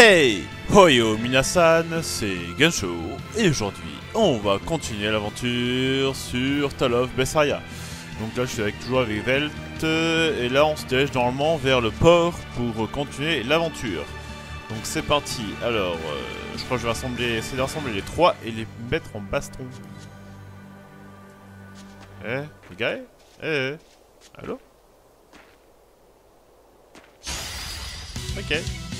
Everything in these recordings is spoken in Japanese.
Hey! Hoyo Minasan, c'est Gensho, et aujourd'hui, on va continuer l'aventure sur Tale of Berseria. Donc là, je suis toujours avec Velt, et là, on se dirige normalement vers le port pour continuer l'aventure. Donc c'est parti. Alors, je crois que je vais essayer de rassembler les trois et les mettre en baston. Eh, les gars? Allô? Ok.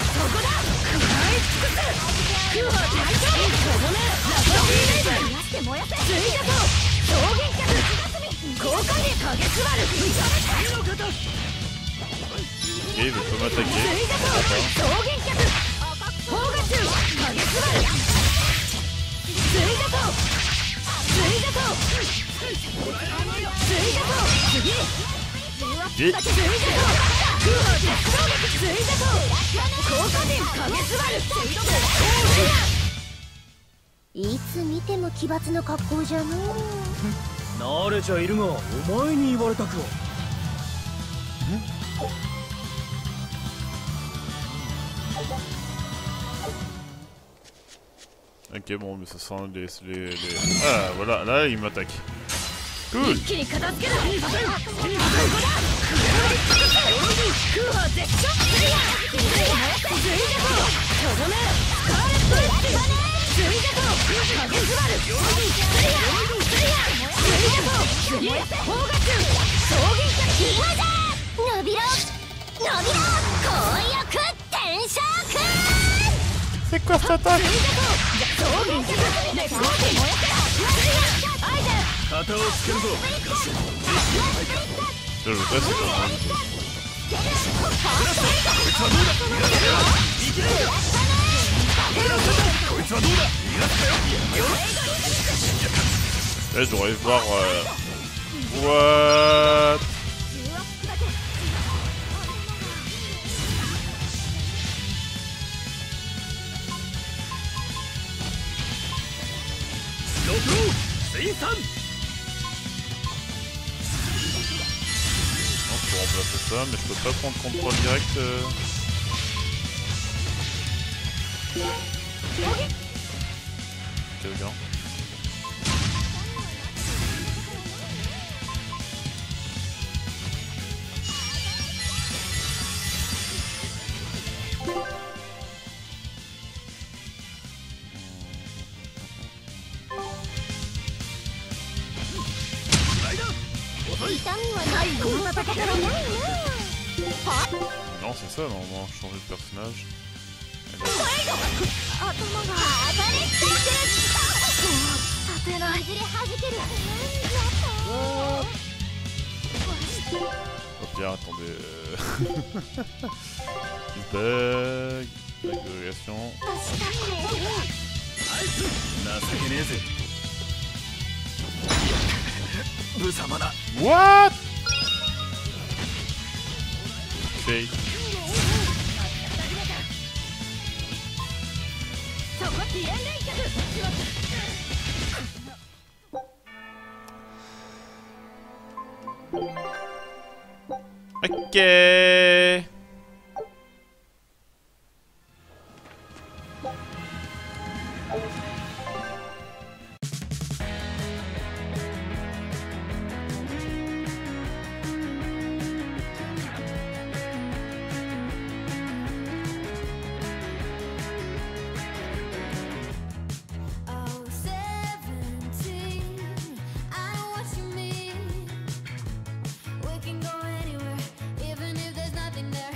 Ok, il veut pas m'attaquer. いつ見ても奇抜な格好じゃのう。 慣れちゃいるが、お前に言われたくは。 Ok, bon, mais ça sent les... Ah, voilà, là, il m'attaque. Cool. C'est quoi cette attaque? Je veux pas, c'est pas là, je devrais voir... What? Je peux remplacer ça, mais je peux pas prendre contrôle direct. Quelqu'un. Non, c'est ça, normalement, changer de personnage. Oh bien, attendez. Bug. L'agrégation. What? Okay. Okay. Nothing there.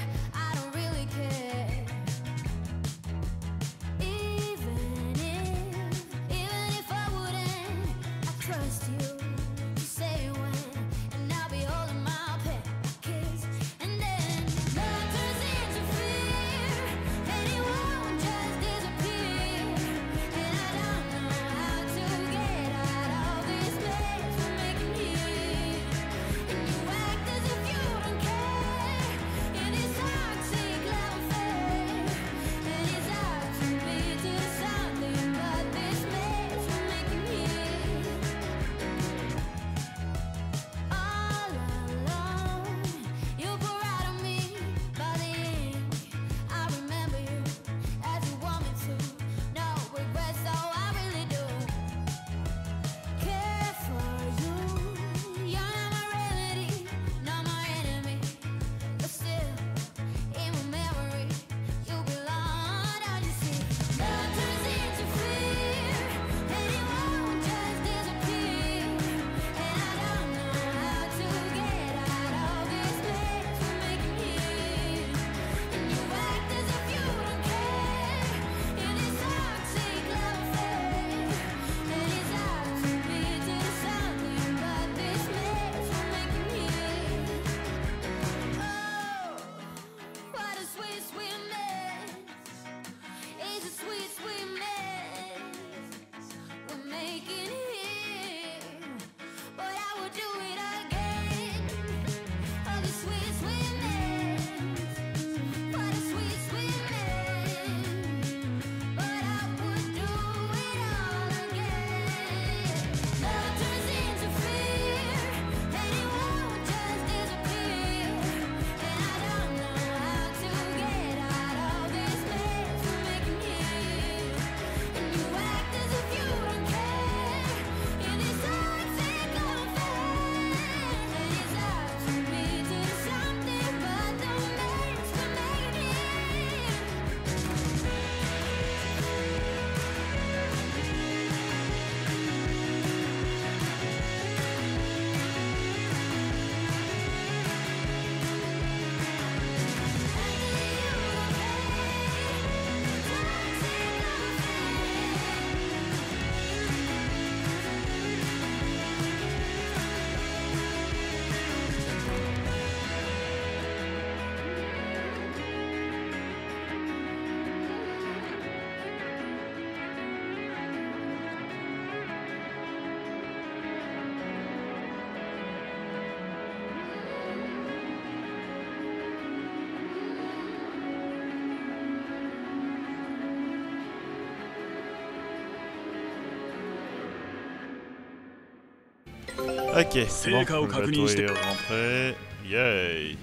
Ok, Seika bon, au le kakuni bateau shite. est rentré. Yay.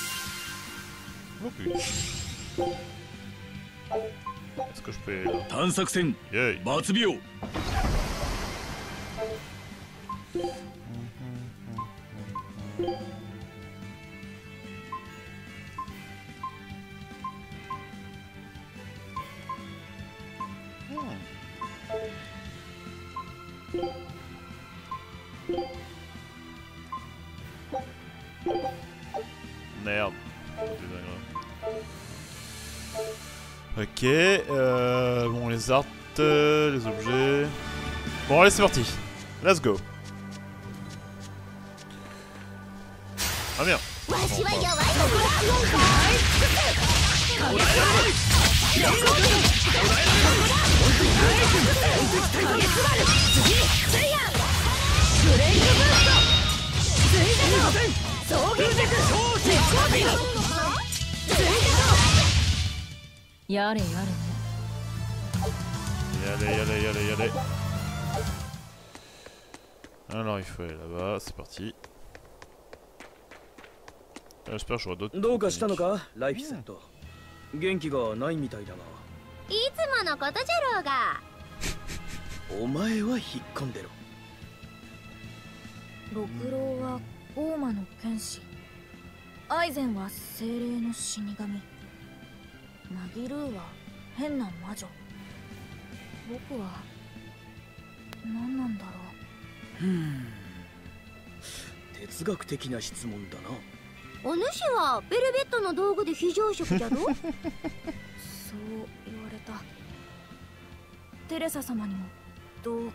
Oh putain. Est-ce que je peux y aller là? 探索船 Yay. バツビオ Merde. Ok, bon les arts, les objets... Bon allez c'est parti. Let's go. Ah bien. わしはやばいのやれやれね。 Y aller. Alors il faut aller là-bas, c'est parti. J'espère que j'aurai d'autres. どうかしたのかライフセット元気がないみたいだがいつものことじゃろうが。 お前は引っ込んでろ六郎は大魔の剣士、アイゼンは精霊の死神、マギルーは変な魔女。僕は何なんだろ哲学的な質問だなお主はベルベットの道具で非常食じゃろ。 う。そう言われた。テレサ様にも道具って。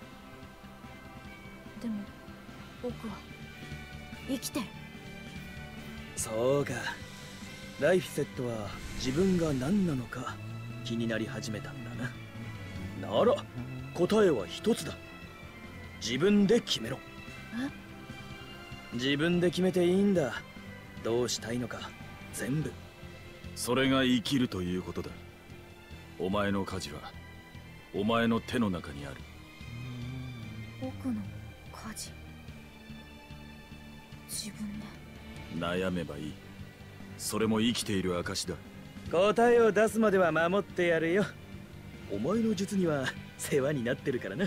でも僕は生きてる。 そうかライフセットは自分が何なのか気になり始めたんだななら答えは一つだ自分で決めろ自分で決めていいんだどうしたいのか全部それが生きるということだお前の舵はお前の手の中にある僕の舵。自分で。 悩めばいいそれも生きている証だ答えを出すまでは守ってやるよお前の術には世話になってるからな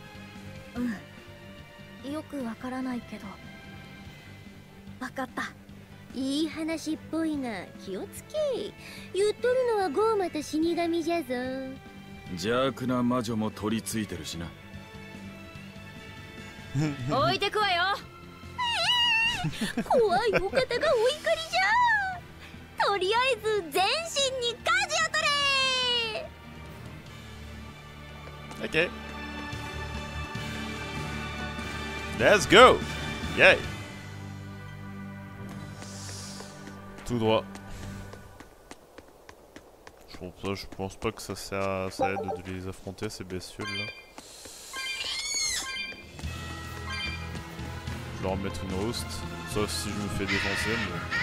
うん。よくわからないけど。わかった。 いい話っぽいが気をつけ。言っとるのはゴーマと死神じゃぞ。 邪悪な魔女も取り付いてるしな置いてくわよ。 怖いお方がお怒りじゃ。とりあえず全身に舵を取れ。 Ok. Let's go. Yay. Tout droit. Je pense pas que ça aide de les affronter ces bestioles là. Je vais leur mettre une rouste, sauf si je me fais défoncer mais...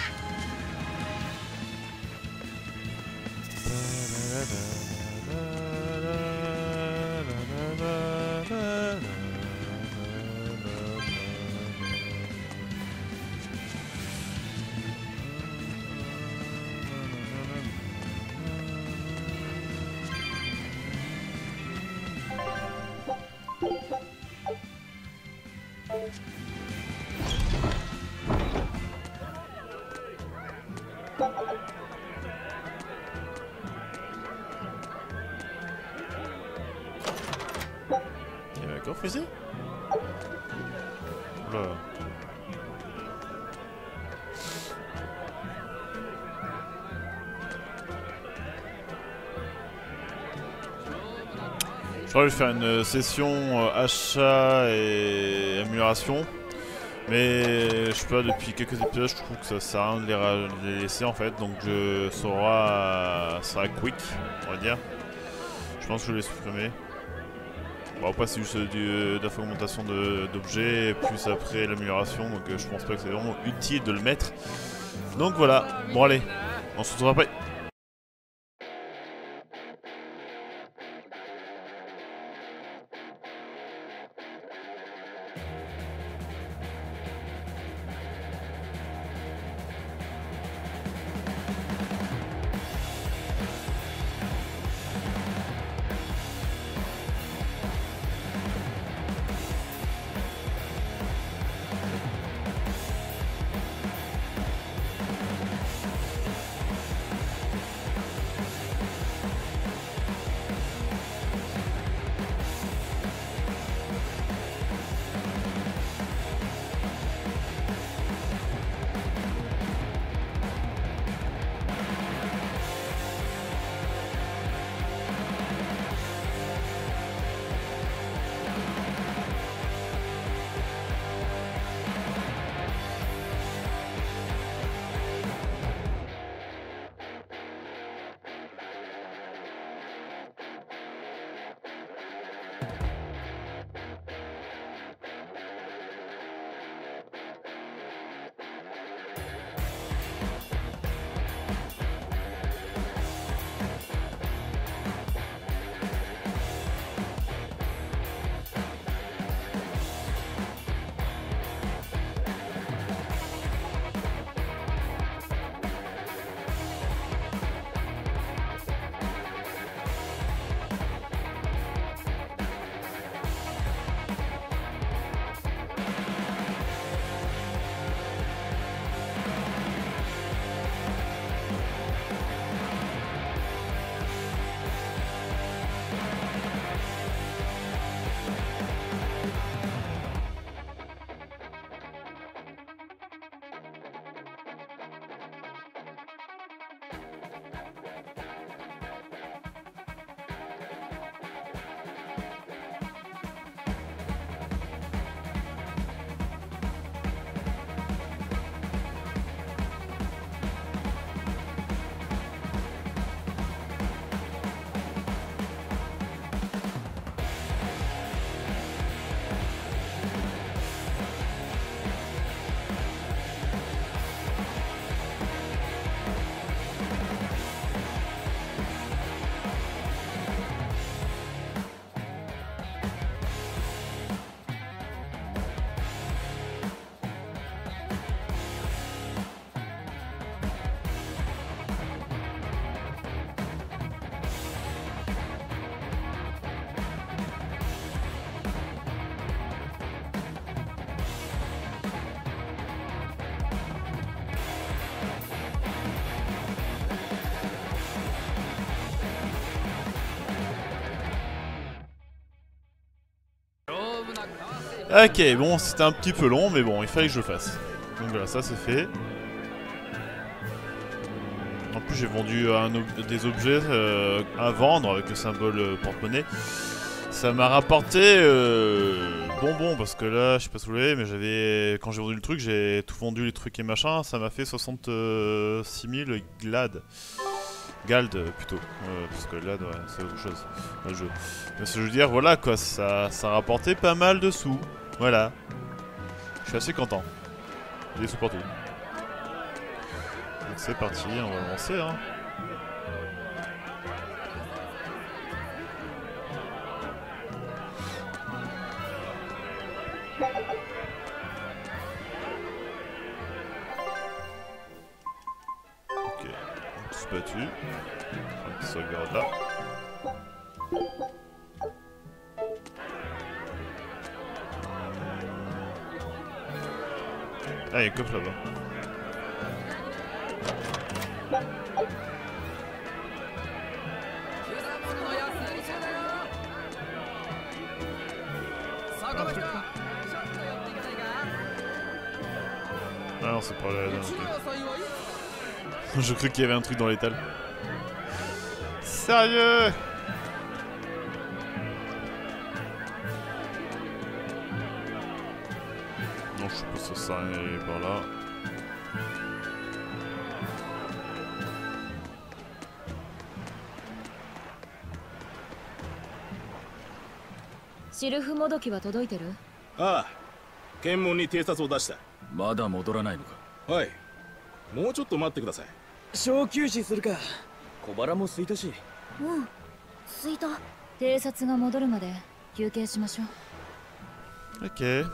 Il y avait encore fusil. Oula. Je crois que je vais faire une session achat et amélioration. Mais je sais pas, depuis quelques épisodes, je trouve que ça sert à rien de les laisser en fait. Donc ça sera quick, on va dire. Je pense que je vais les supprimer. Bon, après c'est juste de la fragmentation d'objets, plus après l'amélioration. Donc je pense pas que c'est vraiment utile de le mettre. Donc voilà, bon allez, on se retrouve après. Ok, bon, c'était un petit peu long, mais bon, il fallait que je le fasse. Donc voilà, ça c'est fait. En plus, j'ai vendu des objets à vendre avec le symbole porte-monnaie. Ça m'a rapporté bonbon parce que là, je sais pas si vous voulez, mais quand j'ai vendu le truc, j'ai tout vendu les trucs et machin, ça m'a fait 66 000 glad. Gald plutôt, parce que là, ouais, c'est autre chose dans le jeu. Mais ce que je veux dire, voilà quoi, ça a rapporté pas mal de sous. Voilà. Je suis assez content. Des sous partout. Donc c'est parti, on va lancer hein. Ok, on se battu. Un petit sauvegarde là. Ah, il y a un coffre là-bas. Ah non, c'est pas là. Je crois qu'il y avait un truc dans l'étal. Sérieux? Non, je suppose que ça sert à rien d'aller par là. シルフもどきは届いてる？ ああ、検問に偵察を出した。 まだ戻らないのか。 はい。もうちょっと待ってください。 小休止するか。小腹も空いたし。 うん空いた。偵察が戻るまで休憩しましょう。 Ok.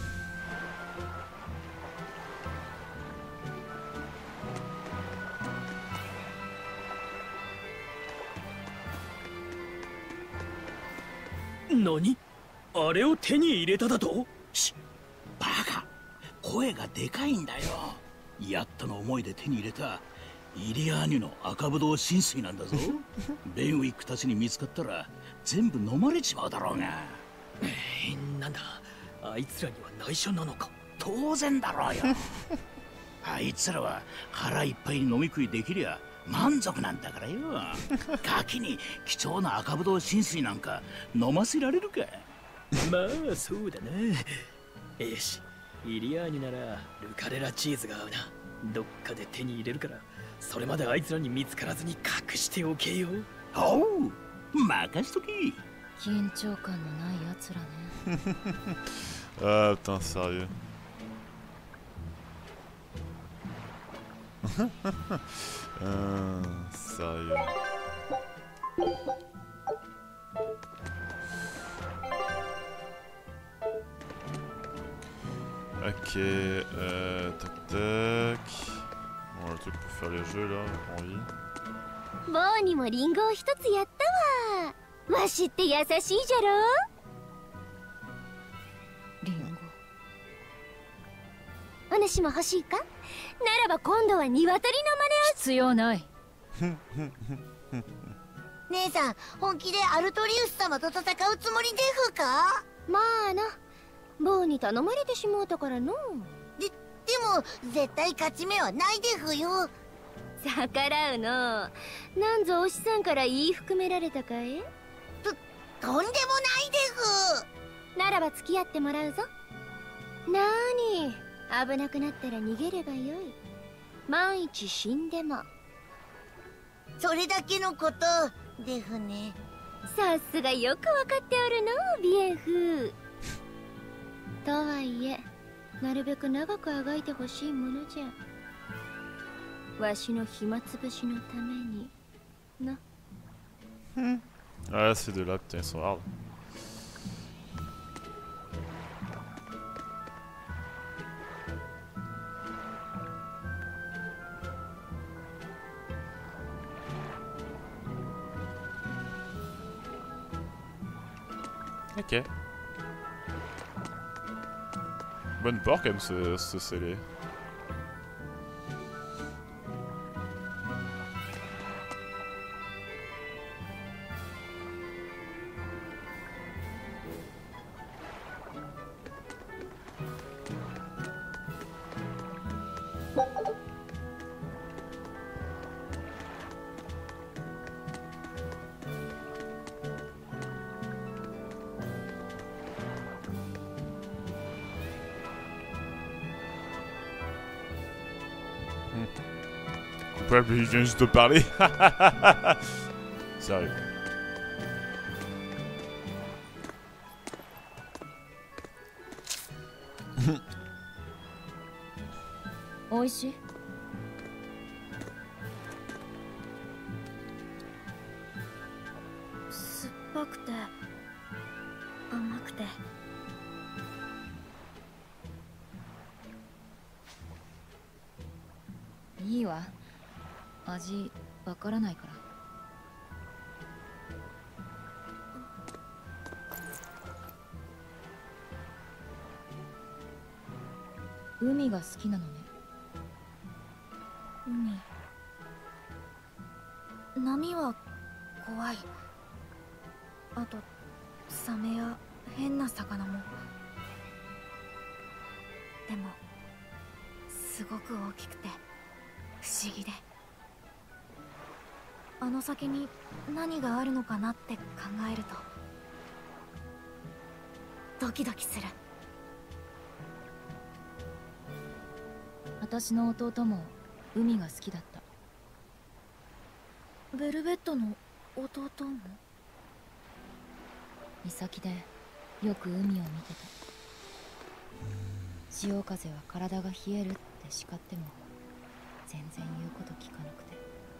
何？あれを手に入れただと？ バカ、声がでかいんだよ。やっとの思いで手に入れたイリアーニュの赤ぶどう浸水なんだぞ。ベンウィックたちに見つかったら全部飲まれちまうだろうが。 なんだ、あいつらには内緒なのか。 当然だろうよ。あいつらは腹いっぱいに飲み食いできりゃ満足なんだからよ。ガキに貴重な赤ぶどう浸水なんか飲ませられるか。 まあそうだな。よし、イリアーニならルカレラチーズが合うな。どっかで手に入れるから、それまであいつらに見つからずに隠しておけよ。 おう、任しとけ。 緊張感のないやつらね。 Ah putain, sérieux. Sérieux. Ok, tac tac. Bon, le truc pour faire les jeux là, j'ai pas envie. ボーにもリンゴを一つやったわ。わしって優しいじゃろ。 リンゴ。 お主も欲しいか？ならば今度は鶏の真似を。 必要ない。 姉さん、本気でアルトリウス様と戦うつもりでふか？ まあな、ボーに頼まれてしもうたからの。 でも絶対勝ち目はないでふよ。 逆らうの。なんぞお師さんから言い含められたかい？ とんでもないでふ。 ならば付き合ってもらうぞ。なーに、危なくなったら逃げればよい。万一死んでも。 それだけのことでふね。 さすがよくわかっておるの、ビエンフ。とはいえ、なるべく長くあがいてほしいものじゃ。わしの暇つぶしのためにな。 Ah, ces deux là, putain, ils sont hard. Ok. Bonne porc quand même ce scellé. Ouais, mais je viens juste de parler. Sérieux. おいしい。酸っぱくて甘くて。いいわ。味わからないから。海が好きなのね。海。波は怖い。あとサメや変な魚も。でもすごく大きくて不思議で、あの先に何があるのかなって考えるとドキドキする。私の弟も海が好きだった。ベルベットの弟も？岬でよく海を見てた。潮風は体が冷えるって叱っても全然言うこと聞かなくて。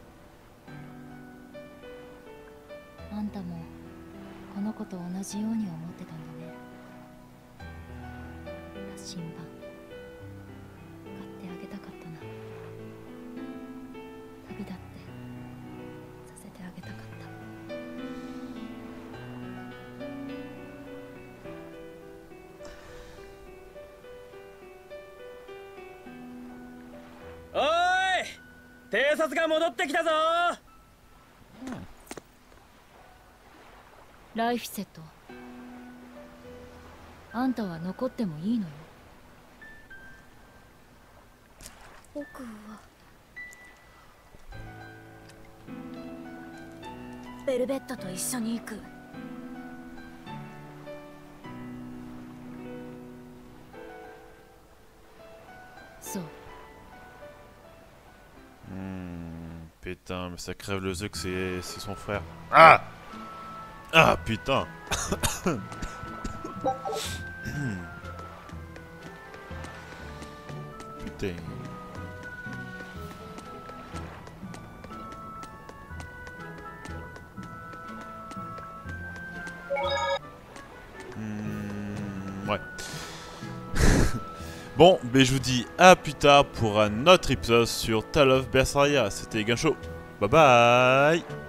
あんたもこの子と同じように思ってたんだね。羅針盤買ってあげたかったな。旅立ってさせてあげたかった。 おーい、偵察が戻ってきたぞ。 ライフィセット、あんたは残ってもいいのよ。僕はベルベットと一緒に行く。そう。 Putain, mais ça crève les yeux que c'est son frère. Ah! Ah, putain! Putain. Ouais. Bon, ben je vous dis à plus tard pour un autre épisode sur Tale of Berseria. C'était Gunshow. Bye bye!